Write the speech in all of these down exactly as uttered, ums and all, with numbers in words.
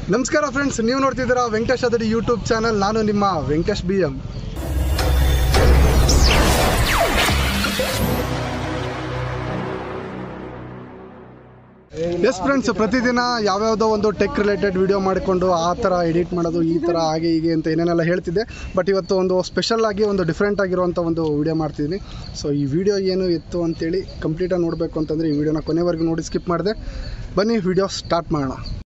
ನಮಸ್ಕಾರ ಫ್ರೆಂಡ್ಸ್, ನೀವು ನೋಡ್ತಿದ್ದೀರಾ ವೆಂಕಟೇಶ್ ಅದಡಿ ಯೂಟ್ಯೂಬ್ ಚಾನಲ್. ನಾನು ನಿಮ್ಮ Venkatesh B M. Yes friends, ಪ್ರತಿದಿನ ಯಾವ್ಯಾವುದೋ ಒಂದು ಟೆಕ್ ರಿಲೇಟೆಡ್ ವಿಡಿಯೋ ಮಾಡಿಕೊಂಡು ಆ ಥರ ಎಡಿಟ್ ಮಾಡೋದು, ಈ ಥರ ಹಾಗೆ ಹೀಗೆ ಅಂತ ಏನೇನೆಲ್ಲ ಹೇಳ್ತಿದ್ದೆ. ಬಟ್ ಇವತ್ತು ಒಂದು ಸ್ಪೆಷಲ್ ಆಗಿ ಒಂದು ಡಿಫ್ರೆಂಟ್ ಆಗಿರುವಂಥ ಒಂದು ವಿಡಿಯೋ ಮಾಡ್ತಿದ್ದೀನಿ. ಸೊ ಈ ವಿಡಿಯೋ ಏನು ಇತ್ತು ಅಂತೇಳಿ ಕಂಪ್ಲೀಟಾಗಿ ನೋಡಬೇಕು ಅಂತಂದರೆ ಈ ವಿಡಿಯೋನ ಕೊನೆವರೆಗೂ ನೋಡಿ ಸ್ಕಿಪ್ ಮಾಡಿದೆ. ಬನ್ನಿ ವಿಡಿಯೋ ಸ್ಟಾರ್ಟ್ ಮಾಡೋಣ.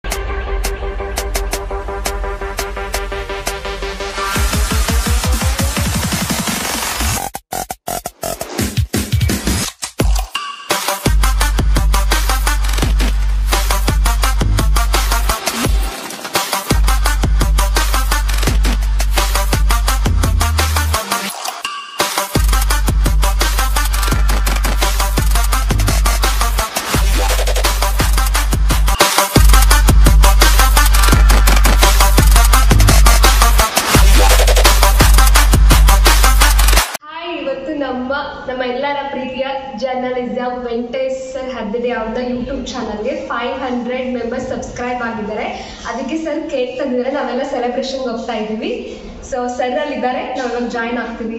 ನಮ್ಮ ಎಲ್ಲರ ಪ್ರೀತಿಯ ಜರ್ನಲಿಸಂ ವೆಂಕಟೇಶ್ ಸರ್ ಹದ್ದಿದೆ ಅವ್ರನ್ನ ಯೂಟ್ಯೂಬ್ ಚಾನಲ್ಗೆ ಫೈವ್ ಹಂಡ್ರೆಡ್ ಮೆಂಬರ್ಸ್ ಸಬ್ಸ್ಕ್ರೈಬ್ ಆಗಿದ್ದಾರೆ. ಅದಕ್ಕೆ ಸರ್ ಕೇಕ್ ತಂದಿದ್ದಾರೆ. ನಾವೆಲ್ಲ ಸೆಲೆಬ್ರೇಷನ್ಗೆ ಹೋಗ್ತಾ ಇದ್ದೀವಿ. ಸೊ ಸರ್ ಅಲ್ಲಿ ಇದ್ದಾರೆ, ನಾವೆಲ್ಲ ಜಾಯ್ನ್ ಆಗ್ತೀವಿ.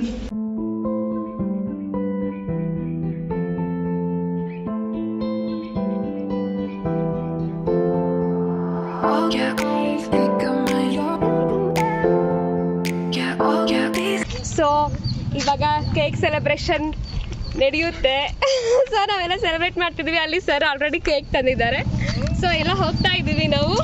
ಸೊ ಇವಾಗ ಕೇಕ್ ಸೆಲೆಬ್ರೇಷನ್ ನಡೆಯುತ್ತೆ. ಸೊ ನಾವೆಲ್ಲ ಸೆಲೆಬ್ರೇಟ್ ಮಾಡ್ತಿದ್ವಿ. ಅಲ್ಲಿ ಸರ್ ಆಲ್ರೆಡಿ ಕೇಕ್ ತಂದಿದ್ದಾರೆ. ಸೊ ಎಲ್ಲ ಹೋಗ್ತಾ ಇದ್ದೀವಿ ನಾವು.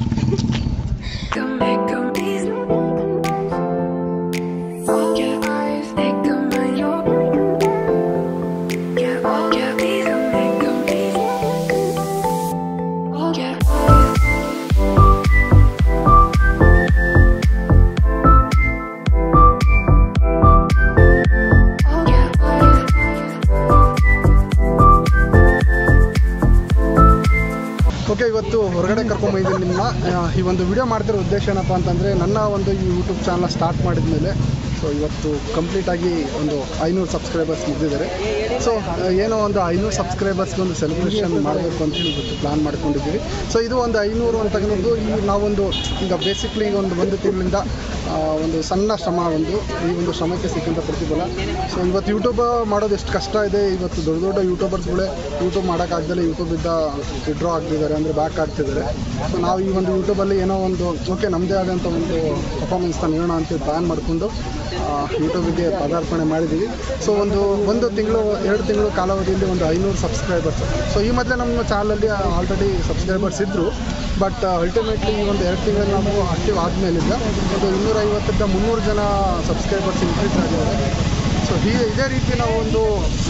ಓಕೆ, ಇವತ್ತು ಹೊರಗಡೆ ಕರ್ಕೊಂಬಂದಿದ್ದೀನಿ ನಿಮ್ಮನ್ನ. ಈ ಒಂದು ವಿಡಿಯೋ ಮಾಡ್ತಿರೋ ಉದ್ದೇಶ ಏನಪ್ಪ ಅಂತಂದರೆ, ನನ್ನ ಒಂದು ಈ ಯೂಟ್ಯೂಬ್ ಚಾನಲ್ ಸ್ಟಾರ್ಟ್ ಮಾಡಿದ ಮೇಲೆ ಸೊ ಇವತ್ತು ಕಂಪ್ಲೀಟಾಗಿ ಒಂದು ಐನೂರು ಸಬ್ಸ್ಕ್ರೈಬರ್ಸ್ ಮುಗಿದಿದ್ದಾರೆ. ಸೊ ಏನೋ ಒಂದು ಐನೂರು ಸಬ್ಸ್ಕ್ರೈಬರ್ಸ್ಗೆ ಒಂದು ಸೆಲೆಬ್ರೇಷನ್ ಮಾಡಬೇಕು ಅಂತೇಳಿ ಇವತ್ತು ಪ್ಲ್ಯಾನ್ ಮಾಡ್ಕೊಂಡಿದ್ದೀವಿ. ಸೊ ಇದು ಒಂದು ಐನೂರು ಅಂತಕ್ಕಂಥದ್ದು ಈ ನಾವೊಂದು ಈಗ ಬೇಸಿಕ್ಲಿ ಒಂದು ಒಂದು ತಿಂಗಳಿಂದ ಒಂದು ಸಣ್ಣ ಶ್ರಮ, ಒಂದು ಈ ಒಂದು ಶ್ರಮಕ್ಕೆ ಸಿಕ್ಕಂಥ ಪ್ರತಿಫಲ. ಸೊ ಇವತ್ತು ಯೂಟ್ಯೂಬ್ ಮಾಡೋದು ಎಷ್ಟು ಕಷ್ಟ ಇದೆ. ಇವತ್ತು ದೊಡ್ಡ ದೊಡ್ಡ ಯೂಟ್ಯೂಬರ್ಸ್ಗಳೇ ಯೂಟ್ಯೂಬ್ ಮಾಡೋಕ್ಕಾಗ್ದಲೇ ಯೂಟ್ಯೂಬಿಂದ ವಿಡ್ರಾ ಆಗ್ತಿದ್ದಾರೆ, ಅಂದರೆ ಬ್ಯಾಕ್ ಆಗ್ತಿದ್ದಾರೆ. ಸೊ ನಾವು ಈ ಒಂದು ಯೂಟ್ಯೂಬಲ್ಲಿ ಏನೋ ಒಂದು ಓಕೆ ನಮ್ಮದೇ ಆದಂಥ ಒಂದು ಪರ್ಫಾರ್ಮೆನ್ಸ್ನ ನೀಡೋಣ ಅಂತ ಪ್ಲ್ಯಾನ್ ಮಾಡಿಕೊಂಡು ಯೂಟ್ಯೂಬಿಗೆ ಪದಾರ್ಪಣೆ ಮಾಡಿದ್ದೀವಿ. ಸೊ ಒಂದು ಒಂದು ತಿಂಗಳು ಎರಡು ತಿಂಗಳು ಕಾಲಾವಧಿಯಲ್ಲಿ ಒಂದು ಐನೂರು ಸಬ್ಸ್ಕ್ರೈಬರ್ಸ್. ಸೊ ಈ ಮೊದಲೇ ನಮ್ಮ ಚಾನಲಲ್ಲಿ ಆಲ್ರೆಡಿ ಸಬ್ಸ್ಕ್ರೈಬರ್ಸ್ ಇದ್ದರು. ಬಟ್ ಅಲ್ಟಿಮೇಟ್ಲಿ ಈ ಒಂದು ಎರಡು ತಿಂಗಳಲ್ಲಿ ನಾವು ಆಕ್ಟಿವ್ ಆದಮೇಲಿಂದ ಒಂದು ಇನ್ನೂರೈವತ್ತರಿಂದ ಮುನ್ನೂರು ಜನ ಸಬ್ಸ್ಕ್ರೈಬರ್ಸ್ ಇನ್ಕ್ರೀಸ್ ಆಗಿದ್ದಾರೆ. ಸೊ ಈ ಇದೇ ರೀತಿ ನಾವು ಒಂದು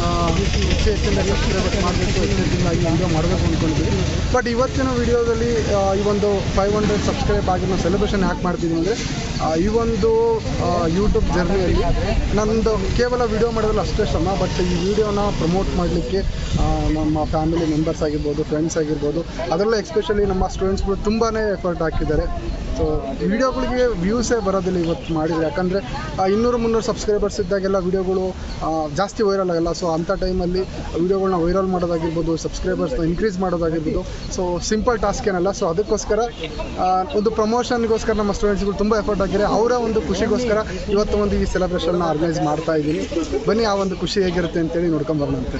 ಹೆಚ್ಚು ಹೆಚ್ಚಿನ ಸಬ್ಸ್ಕ್ರೈಬರ್ಸ್ ಮಾಡಬೇಕು, ಹೆಚ್ಚಿನದಾಗಿ ವಿಡಿಯೋ ಮಾಡಬೇಕು ಅಂದ್ಕೊಂಡಿದ್ದೀವಿ. ಬಟ್ ಇವತ್ತಿನ ವಿಡಿಯೋದಲ್ಲಿ ಈ ಒಂದು ಫೈವ್ ಹಂಡ್ರೆಡ್ ಸಬ್ಸ್ಕ್ರೈಬ್ ಆಗಿ ನಾವು ಸೆಲೆಬ್ರೇಷನ್ ಯಾಕೆ ಮಾಡ್ತಿದ್ದೀವಿ ಅಂದರೆ, ಈ ಒಂದು ಯೂಟ್ಯೂಬ್ ಜರ್ನಿಯಲ್ಲಿ ನನ್ನದು ಕೇವಲ ವಿಡಿಯೋ ಮಾಡೋದ್ರಲ್ಲಿ ಅಷ್ಟೇ ಶ್ರಮ. ಬಟ್ ಈ ವಿಡಿಯೋನ ಪ್ರಮೋಟ್ ಮಾಡಲಿಕ್ಕೆ ನಮ್ಮ ಫ್ಯಾಮಿಲಿ ಮೆಂಬರ್ಸ್ ಆಗಿರ್ಬೋದು, ಫ್ರೆಂಡ್ಸ್ ಆಗಿರ್ಬೋದು, ಅದರಲ್ಲೂ ಎಸ್ಪೆಷಲಿ ನಮ್ಮ ಸ್ಟೂಡೆಂಟ್ಸ್ಗಳು ತುಂಬಾ ಎಫರ್ಟ್ ಹಾಕಿದ್ದಾರೆ. ಸೊ ವಿಡಿಯೋಗಳಿಗೆ ವ್ಯೂಸೇ ಬರೋದಿಲ್ಲ ಇವತ್ತು ಮಾಡಿದರೆ. ಯಾಕಂದರೆ ಇನ್ನೂರು ಮುನ್ನೂರು ಸಬ್ಸ್ಕ್ರೈಬರ್ಸ್ ಇದ್ದಾಗೆಲ್ಲ ವಿಡಿಯೋಗಳು ಜಾಸ್ತಿ ವೈರಲ್ ಆಗಲ್ಲ. ಸೊ ಅಂಥ ಟೈಮಲ್ಲಿ ವಿಡಿಯೋಗಳನ್ನ ವೈರಲ್ ಮಾಡೋದಾಗಿರ್ಬೋದು, ಸಬ್ಸ್ಕ್ರೈಬರ್ಸ್ನ ಇನ್ಕ್ರೀಸ್ ಮಾಡೋದಾಗಿರ್ಬೋದು, ಸೊ ಸಿಂಪಲ್ ಟಾಸ್ಕ್ ಏನಲ್ಲ. ಸೊ ಅದಕ್ಕೋಸ್ಕರ ಒಂದು ಪ್ರಮೋಷನ್ಗೋಸ್ಕರ ನಮ್ಮ ಸ್ಟೂಡೆಂಟ್ಸ್ಗಳು ತುಂಬ ಎಫರ್ಟ್ ಹಾಕಿದ್ದಾರೆ. ಅವರ ಒಂದು ಖುಷಿಗೋಸ್ಕರ ಇವತ್ತು ಒಂದು ಈ ಸೆಲೆಬ್ರೇಷನ್ನ ಆರ್ಗನೈಸ್ ಮಾಡ್ತಾ ಇದ್ದೀನಿ. ಬನ್ನಿ ಆ ಒಂದು ಖುಷಿ ಹೇಗಿರುತ್ತೆ ಅಂತೇಳಿ ನೋಡ್ಕೊಂಬರೋಣಂತೆ.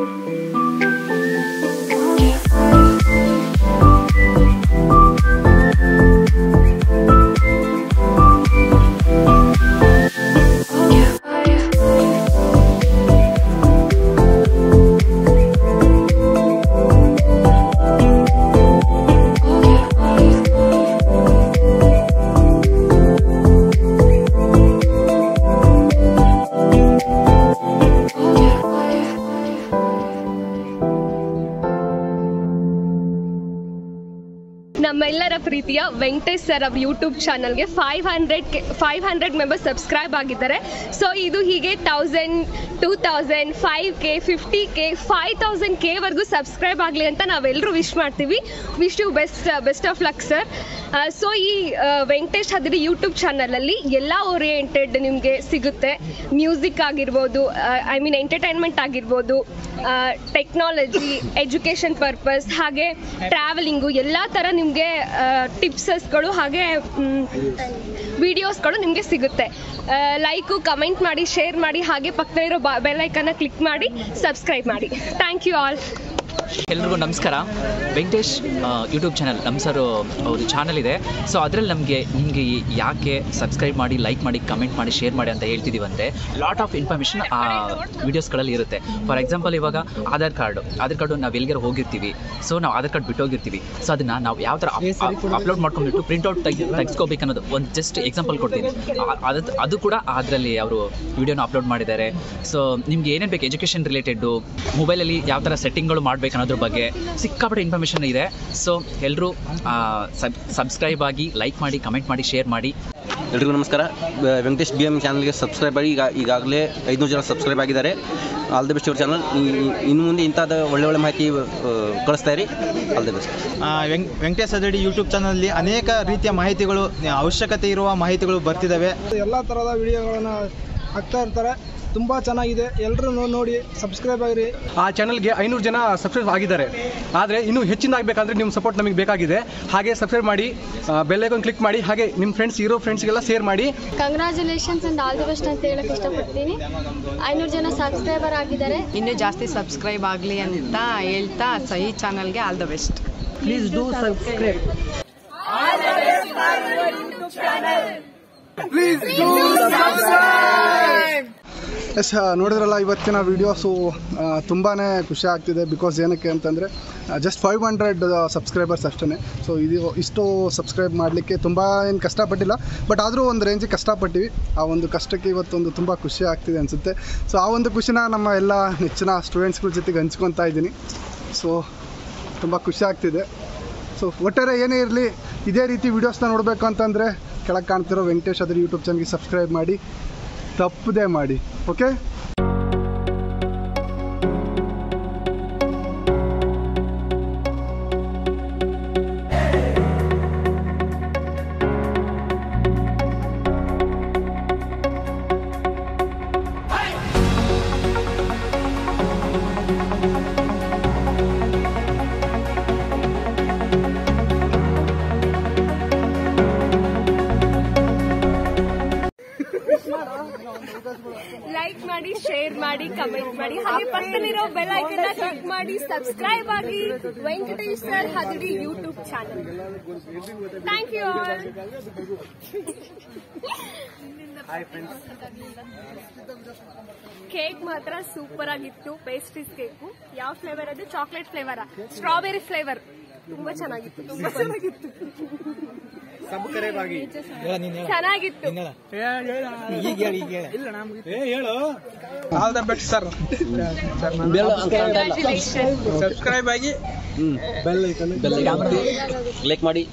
ನಮ್ಮೆಲ್ಲರ ಪ್ರೀತಿಯ ವೆಂಕಟೇಶ್ ಸರ್ ಅವ್ರ ಯೂಟ್ಯೂಬ್ ಚಾನಲ್ಗೆ five hundred K five hundred members subscribe ಆಗಿದ್ದಾರೆ. ಸೊ ಇದು ಹೀಗೆ thousand two thousand five K fifty K five thousand ಕೆವರೆಗೂ ಸಬ್ಸ್ಕ್ರೈಬ್ ಆಗಲಿ ಅಂತ ನಾವೆಲ್ಲರೂ ವಿಶ್ ಮಾಡ್ತೀವಿ. Wish you best best of luck sir. So ಈ ವೆಂಕಟೇಶ್ ಹದಿಡಿ ಯೂಟ್ಯೂಬ್ ಚಾನಲಲ್ಲಿ ಎಲ್ಲ ಓರಿಯೆಂಟೆಡ್ ನಿಮಗೆ ಸಿಗುತ್ತೆ. ಮ್ಯೂಸಿಕ್ ಆಗಿರ್ಬೋದು, ಐ ಮೀನ್ ಎಂಟರ್ಟೈನ್ಮೆಂಟ್ ಆಗಿರ್ಬೋದು, ಟೆಕ್ನಾಲಜಿ, ಎಜುಕೇಷನ್ ಪರ್ಪಸ್, ಹಾಗೆ ಟ್ರಾವೆಲಿಂಗು ಎಲ್ಲ ಥರ ನಿಮಗೆ ಟಿಪ್ಸಸ್ಗಳು ಹಾಗೆ ವಿಡಿಯೋಸ್ಗಳು ನಿಮಗೆ ಸಿಗುತ್ತೆ. ಲೈಕು, ಕಮೆಂಟ್ ಮಾಡಿ, ಶೇರ್ ಮಾಡಿ, ಹಾಗೆ ಪಕ್ಕದಲ್ಲಿರೋ ಬೆಲ್ ಐಕನ್ನ ಕ್ಲಿಕ್ ಮಾಡಿ ಸಬ್ಸ್ಕ್ರೈಬ್ ಮಾಡಿ. Thank you all. ಎಲ್ರಿಗೂ ನಮಸ್ಕಾರ. ವೆಂಕಟೇಶ್ ಯೂಟ್ಯೂಬ್ ಚಾನಲ್ ನಮ್ಮ ಸರ್ ಅವ್ರ ಚಾನಲ್ ಇದೆ. ಸೊ ಅದರಲ್ಲಿ ನಮಗೆ ನಿಮಗೆ ಯಾಕೆ ಸಬ್ಸ್ಕ್ರೈಬ್ ಮಾಡಿ, ಲೈಕ್ ಮಾಡಿ, ಕಮೆಂಟ್ ಮಾಡಿ, ಶೇರ್ ಮಾಡಿ ಅಂತ ಹೇಳ್ತಿದ್ದೀವಂತೆ ಲಾಟ್ ಆಫ್ ಇನ್ಫಾರ್ಮೇಷನ್ ಆ ವೀಡಿಯೋಸ್ಗಳಲ್ಲಿ ಇರುತ್ತೆ. ಫಾರ್ ಎಕ್ಸಾಂಪಲ್ ಇವಾಗ ಆಧಾರ್ ಕಾರ್ಡು ಆಧಾರ್ ಕಾರ್ಡು ನಾವು ಎಲ್ಲಿಗಾರು ಹೋಗಿರ್ತೀವಿ. ಸೊ ನಾವು ಆಧಾರ್ ಕಾರ್ಡ್ ಬಿಟ್ಟೋಗಿರ್ತೀವಿ. ಸೊ ಅದನ್ನು ನಾವು ಯಾವ ಥರ ಅಪ್ಲೋಡ್ ಮಾಡ್ಕೊಂಡ್ಬಿಟ್ಟು ಪ್ರಿಂಟ್ಔಟ್ ತೆಗಿ ತೆಗೆಸ್ಕೋಬೇಕು ಅನ್ನೋದು ಒಂದು ಜಸ್ಟ್ ಎಕ್ಸಾಂಪಲ್ ಕೊಡ್ತೀನಿ. ಅದು ಅದು ಕೂಡ ಅದರಲ್ಲಿ ಅವರು ವೀಡಿಯೋನ ಅಪ್ಲೋಡ್ ಮಾಡಿದ್ದಾರೆ. ಸೊ ನಿಮ್ಗೆ ಏನೇನು ಬೇಕು, ಎಜುಕೇಷನ್ ರಿಲೇಟೆಡ್ಡು, ಮೊಬೈಲಲ್ಲಿ ಯಾವ ಥರ ಸೆಟ್ಟಿಂಗ್ಗಳು ಮಾಡಬೇಕು ಅನ್ನೋದ್ರ ಬಗ್ಗೆ ಸಿಕ್ಕಾಪಟ್ಟೆ ಇನ್ಫಾರ್ಮೇಷನ್ ಇದೆ. ಸೊ ಎಲ್ಲರೂ ಸಬ್ ಸಬ್ಸ್ಕ್ರೈಬ್ ಆಗಿ, ಲೈಕ್ ಮಾಡಿ, ಕಮೆಂಟ್ ಮಾಡಿ, ಶೇರ್ ಮಾಡಿ. ಎಲ್ರಿಗೂ ನಮಸ್ಕಾರ. ವೆಂಕಟೇಶ್ ಬಿ ಎಮ್ ಚಾನಲ್ಗೆ ಸಬ್ಸ್ಕ್ರೈಬ್ ಆಗಿ ಈಗ ಈಗಾಗಲೇ ಐದುನೂರು ಜನ ಸಬ್ಸ್ಕ್ರೈಬ್ ಆಗಿದ್ದಾರೆ. All the best your channel. ಇನ್ನು ಮುಂದೆ ಇಂಥದ್ದು ಒಳ್ಳೆ ಒಳ್ಳೆ ಮಾಹಿತಿ ಕಳಿಸ್ತಾ ಇರಿ. All the best. ವೆಂಕಟೇಶ್ ಹದಿಡಿ ಯೂಟ್ಯೂಬ್ ಚಾನಲಲ್ಲಿ ಅನೇಕ ರೀತಿಯ ಮಾಹಿತಿಗಳು, ಅವಶ್ಯಕತೆ ಇರುವ ಮಾಹಿತಿಗಳು ಬರ್ತಿದ್ದಾವೆ. ಎಲ್ಲ ಥರದ ವಿಡಿಯೋಗಳನ್ನು ಹಾಕ್ತಾ ಇರ್ತಾರೆ. ತುಂಬ ಚೆನ್ನಾಗಿದೆ. ಎಲ್ಲರೂ ನೋಡಿ ಸಬ್ಸ್ಕ್ರೈಬ್ ಆಗಿರಿ. ಆ ಚಾನಲ್ಗೆ ಐನೂರು ಜನ ಸಬ್ಸ್ಕ್ರೈಬ್ ಆಗಿದ್ದಾರೆ. ಆದರೆ ಇನ್ನೂ ಹೆಚ್ಚಿನ ಆಗಬೇಕಂದ್ರೆ ನಿಮ್ಮ ಸಪೋರ್ಟ್ ನಮಗೆ ಬೇಕಾಗಿದೆ. ಹಾಗೆ ಸಬ್ಸ್ಕ್ರೈಬ್ ಮಾಡಿ, ಬೆಲ್ ಐಕಾನ್ ಕ್ಲಿಕ್ ಮಾಡಿ, ಹಾಗೆ ನಿಮ್ಮ ಫ್ರೆಂಡ್ಸ್ ಇರೋ ಫ್ರೆಂಡ್ಸ್ಗೆಲ್ಲ ಶೇರ್ ಮಾಡಿ. Congratulations and all the best ಅಂತ ಹೇಳಕ್ಕೆ ಇಷ್ಟಪಡ್ತೀನಿ. ಐನೂರು ಜನ ಸಬ್ಸ್ಕ್ರೈಬರ್ ಆಗಿದ್ದಾರೆ. ಇನ್ನೂ ಜಾಸ್ತಿ ಸಬ್ಸ್ಕ್ರೈಬ್ ಆಗಲಿ ಅಂತ ಹೇಳ್ತಾ ಈ ಚಾನಲ್ಗೆ all the best. Please do subscribe. Yes, ನೋಡಿದ್ರಲ್ಲ ಇವತ್ತಿನ ವೀಡಿಯೋಸು ತುಂಬಾ ಖುಷಿ ಆಗ್ತಿದೆ. ಬಿಕಾಸ್ ಏನಕ್ಕೆ ಅಂತಂದರೆ ಜಸ್ಟ್ ಫೈವ್ ಹಂಡ್ರೆಡ್ ಸಬ್ಸ್ಕ್ರೈಬರ್ಸ್ ಅಷ್ಟೇ. ಸೊ ಇದು ಇಷ್ಟು ಸಬ್ಸ್ಕ್ರೈಬ್ ಮಾಡಲಿಕ್ಕೆ ತುಂಬ ಏನು ಕಷ್ಟಪಟ್ಟಿಲ್ಲ, ಬಟ್ ಆದರೂ ಒಂದು ರೇಂಜಿಗೆ ಕಷ್ಟಪಟ್ಟಿವಿ. ಆ ಒಂದು ಕಷ್ಟಕ್ಕೆ ಇವತ್ತೊಂದು ತುಂಬ ಖುಷಿ ಆಗ್ತಿದೆ ಅನಿಸುತ್ತೆ. ಸೊ ಆ ಒಂದು ಖುಷಿನ ನಮ್ಮ ಎಲ್ಲ ನೆಚ್ಚಿನ ಸ್ಟೂಡೆಂಟ್ಸ್ಗಳ ಜೊತೆಗೆ ಹಂಚ್ಕೊತಾ ಇದ್ದೀನಿ. ಸೊ ತುಂಬ ಖುಷಿ ಆಗ್ತಿದೆ. ಸೊ ಒಟ್ಟಾರೆ ಏನೇ ಇರಲಿ, ಇದೇ ರೀತಿ ವೀಡಿಯೋಸ್ನ ನೋಡಬೇಕು ಅಂತಂದರೆ ಕೆಳಗೆ ಕಾಣ್ತಿರೋ ವೆಂಕಟೇಶ್ ಹದಿಡಿ ಯೂಟ್ಯೂಬ್ ಚಾನಲ್ಗೆ ಸಬ್ಸ್ಕ್ರೈಬ್ ಮಾಡಿ, ತಪ್ಪದೇ ಮಾಡಿ. ಓಕೆ, ಲೈಕ್ ಮಾಡಿ, ಶೇರ್ ಮಾಡಿ, ಕಮೆಂಟ್ ಮಾಡಿ, ಹಾಗೆ ಪಕ್ಕದಲ್ಲಿರೋ ಬೆಲ್ ಐಕನ್ನ ಕ್ಲಿಕ್ ಮಾಡಿ ಸಬ್ಸ್ಕ್ರೈಬ್ ಆಗಿ ವೆಂಕಟೇಶ್ ಸರ್ ಹದಿಡಿ YouTube channel. Thank you all. Cake ಮಾತ್ರ ಸೂಪರ್ ಆಗಿತ್ತು. Pastries cake. ಯಾವ ಫ್ಲೇವರ್ ಅದು? ಚಾಕ್ಲೇಟ್ ಫ್ಲೇವರಾ? Strawberry flavour. ತುಂಬಾ ಚೆನ್ನಾಗಿತ್ತು. ತುಂಬಾ ಚೆನ್ನಾಗಿತ್ತು. ಚೆನ್ನಾಗಿತ್ತು. All the best sir. Congratulation. Subscribe ಆಗಿ, ಬೆಲ್ ಐಕಾನ್ ಕ್ಲಿಕ್ ಮಾಡಿ.